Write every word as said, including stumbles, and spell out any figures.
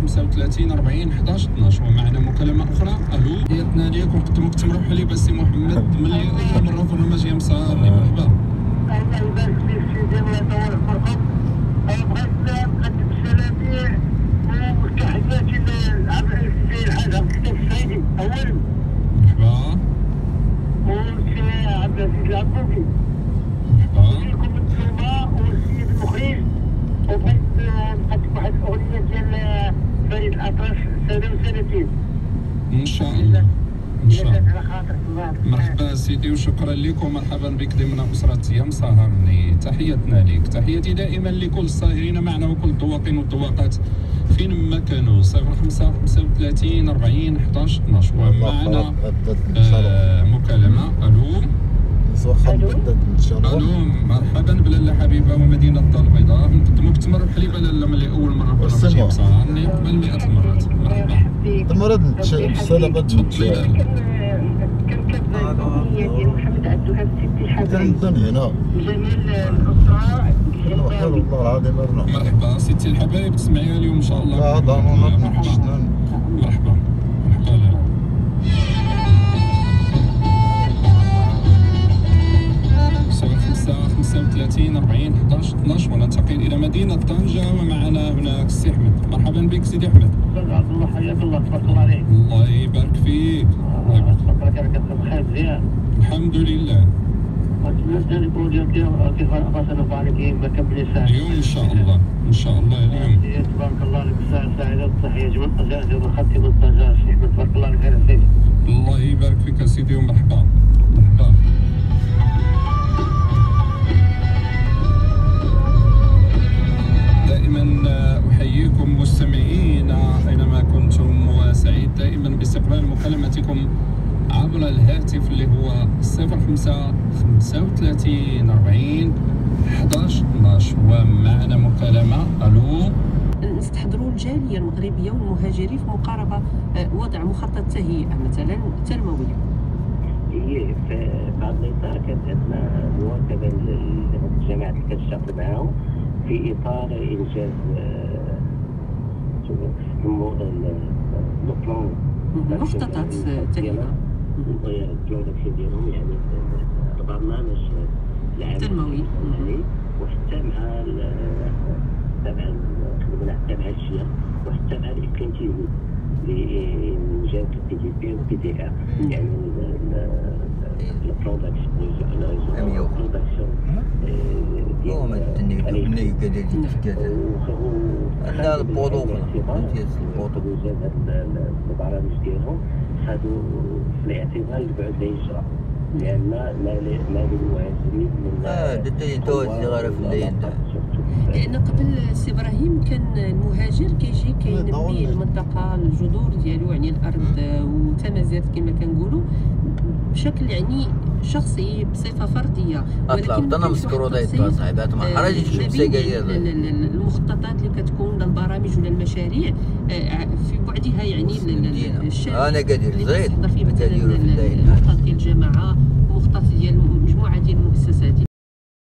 خمسة وثلاثين أربعين إحداش اثناش. ومعنا مكالمة أخرى. ألو حياتنا ليك ونقدموك تمرحبا لي بسي محمد ملي أول مرة في برنامج يا مسهرني. مرحبا. الله يبارك فيك سيدي الله يطول عمركم. بغيت نقدم السلامي وتحياتي لعبد العزيز الحاج عبد الفتاح السعيدي أولا. مرحبا. والسي عبد العزيز العبودي. مرحبا. وليكم انتوما والسيد المخرج. وبغيت نقدم واحد الأغنية ديال فريد الأطرش سنة وسنتين. إن شاء الله. إن شاء الله. على خاطرك الله. مرحبا سيدي وشكرا لك ومرحبا بك ضمن أسرة يا مسهرني. تحياتنا لك. تحياتي دائما لكل الساهرين معنا وكل الذواقين والذواقات فين ما كانوا. صفر خمسة خمسة وثلاثين أربعين إحداش اثناش. ومعنا آه مكالمة. ألو ألو مرحبا بلاله حبيبة ومدينة الدار البيضاء. نقدموك تمر بحليبة لاله ملي أول مرة في برنامج يا مسهرني قبل مئة المرات. مرحبا. المرض السلامة تفضلي لاله. كنكتب الأغنية ديال محمد عبد الوهاب ستي الحبايب. هنا جميل الأسرة والله العظيم ارنا. مرحبا ستي الحبايب تسمعيها اليوم إن شاء الله. اه ضروري. مرحبا. مرحبا. مرحبا لاله. صفر خمسة خمسة وثلاثين أربعين إحداش اثناش. وننتقل إلى مدينة طنجة ومعنا هناك السي أحمد. مرحبا بك سيدي أحمد. عبد الله حياك الله تبارك الله عليك. الله يبارك فيك. الله يبارك. تبارك الله عليك بخير مزيان. الحمد لله. بالنسبة للبروديال كيف غنصرف عليك ما كملي ساعة. اليوم إن شاء الله. إن شاء الله اليوم. تبارك الله عليك ساعة سعيدة والتحية جميع الطنجة ديال الخط من طنجة السي أحمد تبارك الله عليك خير سيدي. الله يبارك فيك يا سيدي ومرحبا. مرحبا. دائما أحييكم مستمعينا أينما كنتم وسعيد دائما باستقبال مكالمتكم عبر الهاتف اللي هو صفر خمسة خمسة وثلاثين أربعين إحداش اثناش. ومعنا مكالمة. ألو نستحضروا الجاليه المغربيه والمهاجرين في مقاربه وضع مخطط تهيئه مثلا تنموي. هي في بعض الاطار كانت عندنا مواكبه للجماعات اللي كنشتغل معاهم في اطار انجاز البلان مخططات تهيئه. البلان داكشي ديالهم يعني البرنامج العام التنموي وحتى مع تبع حتى مع الشيخ وحتى مع الكونتينيو لإنجاز البي دي بي والبي دي ار يعني البرودكشن البرودكشن يوم الدنيا مني قدر يتكاد أنا البوضوء نتيجة البوضوء البرامج ديالهم خدوا في الاعتبار البعد لا يجرى لأن ما ما للمهاجرين من اه دتي توجي غير في الليل. لان قبل السي ابراهيم كان المهاجر كيجي كينمي المنطقه الجذور ديالو يعني الارض وتمازات كما كنقولوا بشكل يعني شخصي بصفه فرديه. ولكن انا مسكرو دايت صاحبات ما حرجش نمسي قايل المخططات اللي كتكون البرامج ولا المشاريع في بعدها يعني الشاب انا قادر زيد مثلا المخطط ديال الجماعه مخطط ديال مجموعه ديال المؤسسات.